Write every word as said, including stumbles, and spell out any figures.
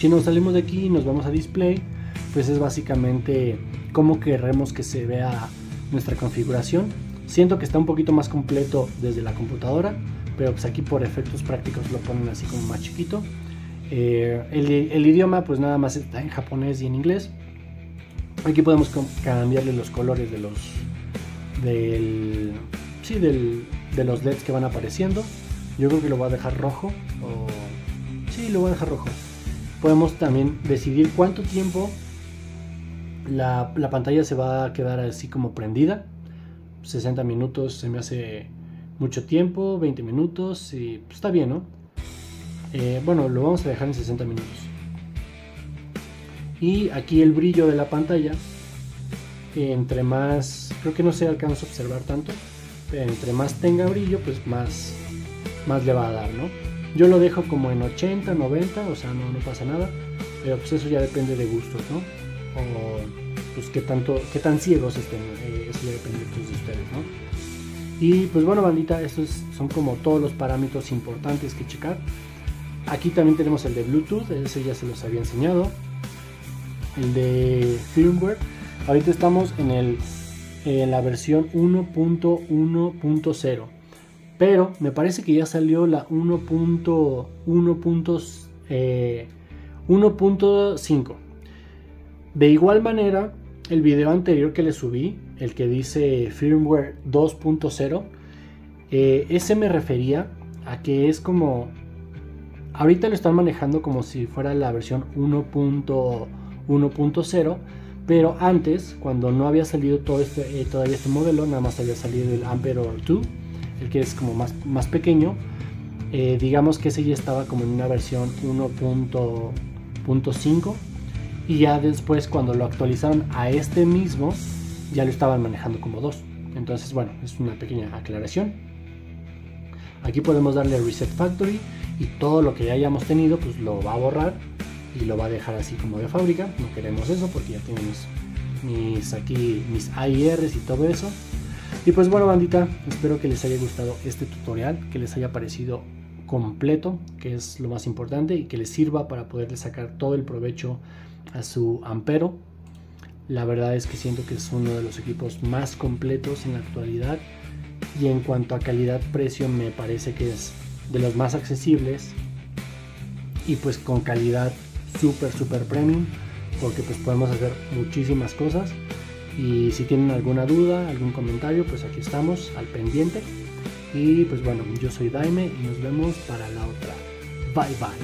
Si nos salimos de aquí y nos vamos a display, pues es básicamente cómo queremos que se vea nuestra configuración. Siento que está un poquito más completo desde la computadora, pero pues aquí por efectos prácticos lo ponen así como más chiquito. Eh, el, el idioma pues nada más está en japonés y en inglés. Aquí podemos cambiarle los colores de los del, sí, del, de los L E Ds que van apareciendo. Yo creo que lo voy a dejar rojo, o sí, lo voy a dejar rojo. Podemos también decidir cuánto tiempo la, la pantalla se va a quedar así como prendida. Sesenta minutos se me hace mucho tiempo, veinte minutos y pues está bien, ¿no? Eh, bueno, lo vamos a dejar en sesenta minutos. Y aquí el brillo de la pantalla, entre más, creo que no se alcanza a observar tanto, pero entre más tenga brillo, pues más, más le va a dar, ¿no? Yo lo dejo como en ochenta, noventa, o sea, no, no pasa nada, pero pues eso ya depende de gustos, ¿no? O pues qué tanto, qué tan ciegos estén, eh, eso ya depende pues, de ustedes, ¿no? Y pues bueno, bandita, estos son como todos los parámetros importantes que checar. Aquí también tenemos el de Bluetooth, ese ya se los había enseñado. El de firmware, ahorita estamos en, el, en la versión uno punto uno punto cero, pero me parece que ya salió la uno punto uno punto cinco. De igual manera, el video anterior que le subí, el que dice firmware dos punto cero, eh, ese me refería a que es como, ahorita lo están manejando como si fuera la versión uno punto uno punto cero, pero antes, cuando no había salido todo este, eh, todavía este modelo, nada más había salido el Emperor dos, el que es como más, más pequeño. Eh, digamos que ese ya estaba como en una versión uno punto cinco, y ya después cuando lo actualizaron a este mismo ya lo estaban manejando como dos. Entonces bueno, es una pequeña aclaración. Aquí podemos darle Reset Factory y todo lo que ya hayamos tenido pues lo va a borrar y lo va a dejar así como de fábrica. No queremos eso porque ya tenemos mis aquí mis A I Rs y todo eso. Y pues bueno, bandita, espero que les haya gustado este tutorial, que les haya parecido completo, que es lo más importante, y que les sirva para poderle sacar todo el provecho a su Ampero. La verdad es que siento que es uno de los equipos más completos en la actualidad, y en cuanto a calidad-precio me parece que es de los más accesibles, y pues con calidad súper súper premium, porque pues podemos hacer muchísimas cosas. Y si tienen alguna duda, algún comentario, pues aquí estamos al pendiente. Y pues bueno, yo soy Daime y nos vemos para la otra. Bye bye.